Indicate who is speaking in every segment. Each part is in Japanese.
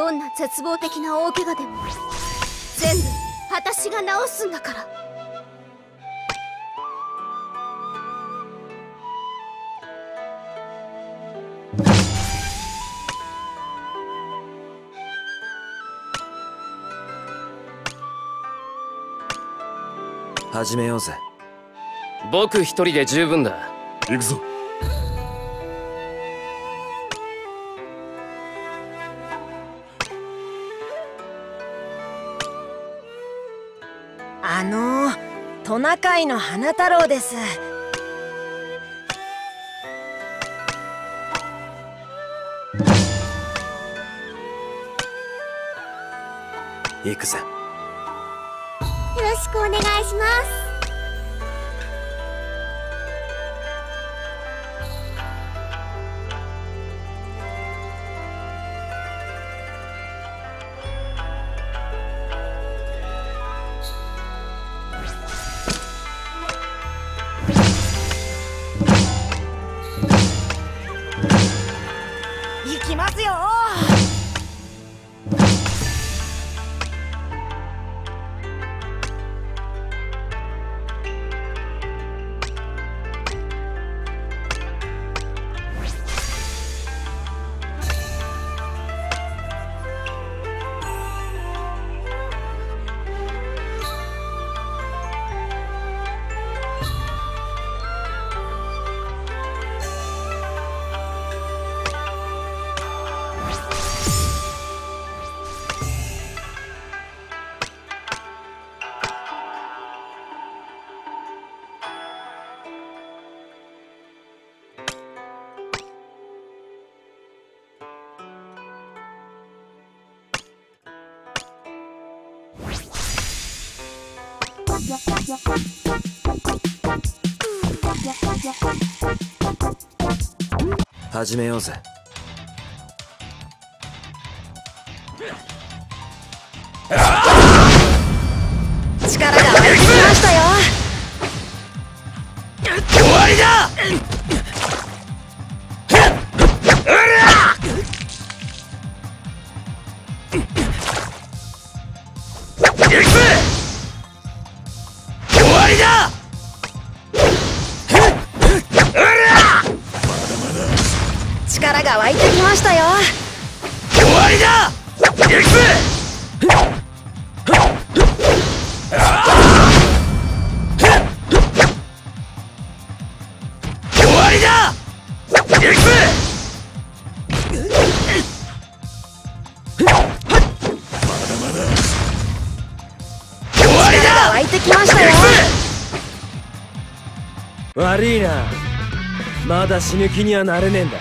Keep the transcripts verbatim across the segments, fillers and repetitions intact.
Speaker 1: どんな絶望的な大怪我でも全部私が治すんだから。
Speaker 2: 始めようぜ。
Speaker 3: 僕一人で十分だ。
Speaker 4: 行くぞ。
Speaker 5: あのトナカイの花太郎です。
Speaker 2: 行くぜ。
Speaker 1: よろしくお願いします。
Speaker 5: 行きますよ。
Speaker 2: 始めようぜ。
Speaker 5: 力が湧いてきましたよ。
Speaker 3: 終わりだ。行くぜ。終わりだ。
Speaker 5: 力が湧いてきましたよ。
Speaker 3: 終わりだ。行くぜ。終わりだ。行くぜ。終わりだ。
Speaker 5: 湧いてきましたよ。
Speaker 2: 悪いな、まだ死ぬ気にはなれねえんだ。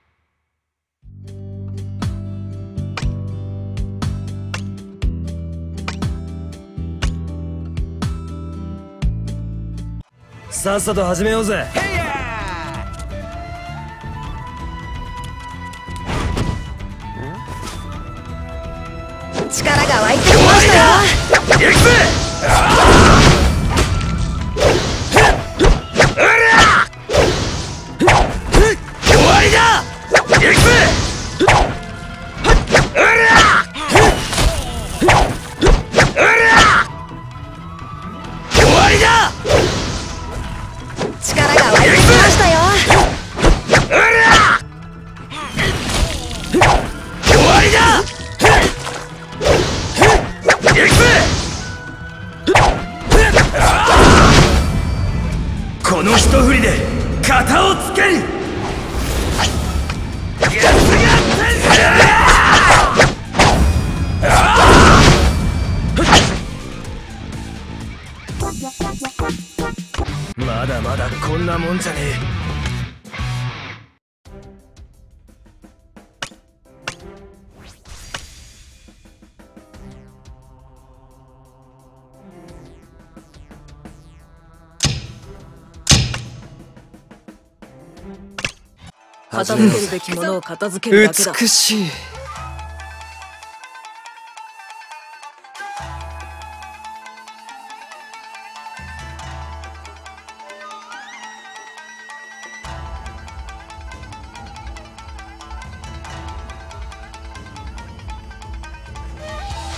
Speaker 2: さっさと始めようぜ。
Speaker 5: 力が湧いてきましたよ。
Speaker 3: 行くぜ。終わりだ。行くぜ。終わりだ。
Speaker 5: 力が湧いてきましたよ。
Speaker 3: 終わりだ。行くぜ。この一振りで型をつける。まだまだこんなもんじゃねえ。
Speaker 5: 片付けるべきものを片付けるだけだ。
Speaker 2: 美しい。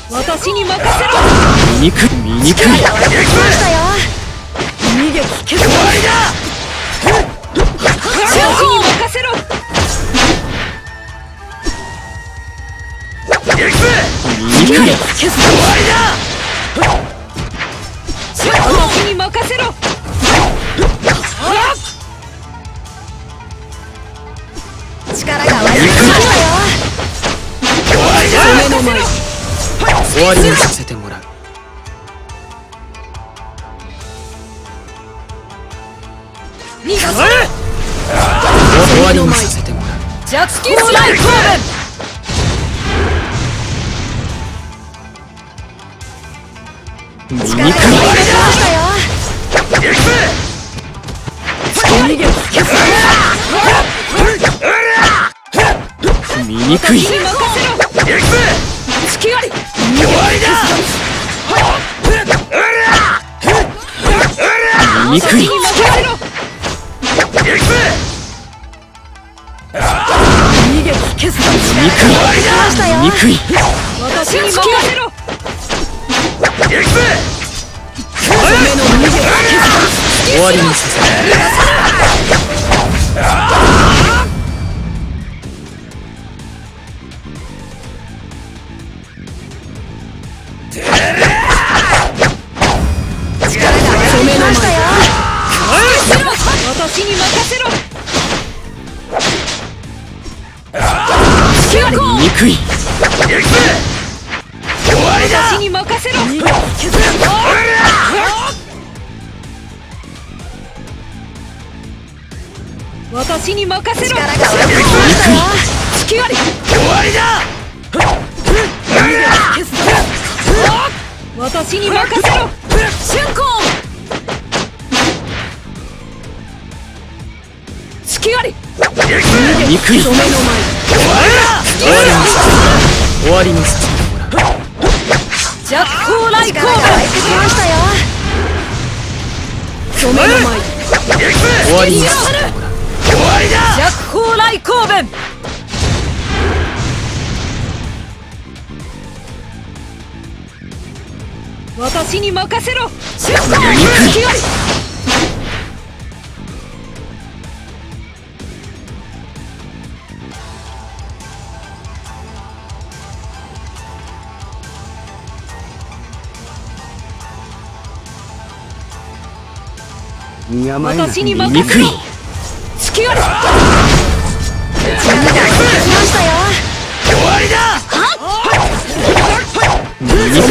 Speaker 5: 私に任せろ。
Speaker 2: 醜い醜い。
Speaker 5: 力が湧いてきましたよ。逃げつけず。終わりだ。私に任せろ。
Speaker 2: 醜い。
Speaker 5: 逃げつけず。終わりだ。私に任せろ。力が湧いてきましたよ。
Speaker 2: 終わりだ。終わりにさせてもらう。
Speaker 5: 逃がせ。
Speaker 2: 終わりにさせてもらう。
Speaker 5: ジャッキースライコーベン。
Speaker 2: 醜い。
Speaker 5: 力が湧いてきましたよ。逃げつけず。
Speaker 2: 醜い。
Speaker 5: 私に任せろ。隙あり。終わりだ。
Speaker 2: 醜い。
Speaker 5: 私に任せろ。逃げつけず。
Speaker 2: 醜い。醜い。
Speaker 5: 私に任せろ。
Speaker 2: 終わりにさせて。
Speaker 5: 私に任せろ。
Speaker 2: 憎い。
Speaker 5: 私に任せろ。私に任せろ。力が湧いてきましたよ。隙あり。終わりだ。私に任せろ。瞬間。隙あり。
Speaker 2: 憎い。終わりにさせてもらう。
Speaker 5: ジャッコーライコーベン。力が湧いてきましたよ。染めの舞。
Speaker 2: 終わりにさせてもらう。
Speaker 5: ジャッコーライコーベン。私に任せろ。瞬間。隙あり。私に任せろ。隙あり。力が湧いてきましたよ。終わりだ。
Speaker 2: 憎い。憎い。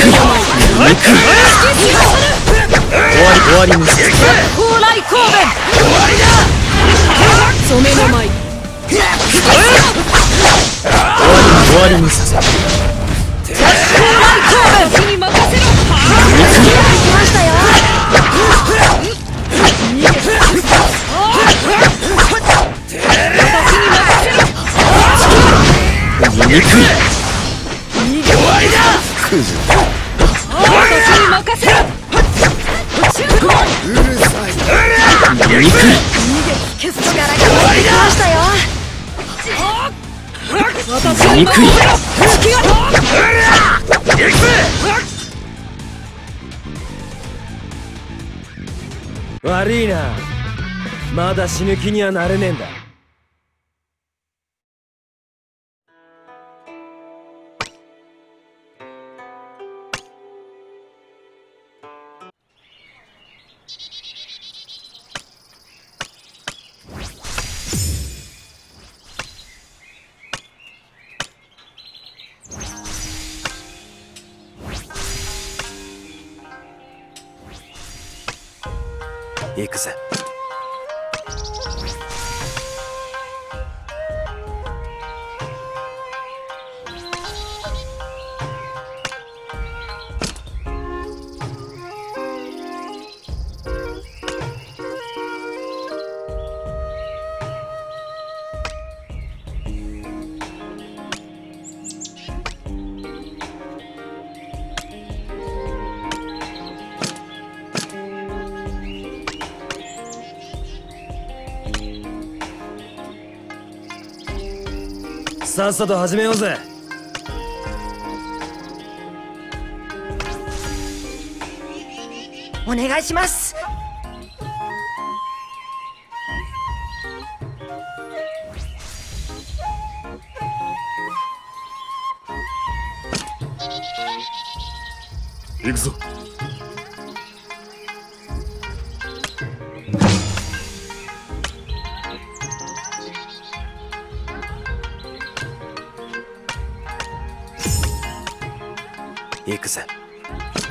Speaker 2: 終わり終わりにさせて。
Speaker 5: 高麗神戸。終わりだ。染めの舞。終
Speaker 2: わりにさせて。
Speaker 5: 高麗神戸。私に任せろ。
Speaker 2: 憎い。
Speaker 5: 来ましたよ。
Speaker 2: 憎い。
Speaker 5: 終わりだ。私に任せろ。
Speaker 2: うるさい。憎い。
Speaker 5: 消す力が湧いてきましたよ。私に任せろ。
Speaker 2: 悪いな。まだ死ぬ気にはなれねえんだ。行くぜ。さっさと始めようぜ。
Speaker 5: お願いします。
Speaker 4: 行くぞ。
Speaker 2: 行くぜ。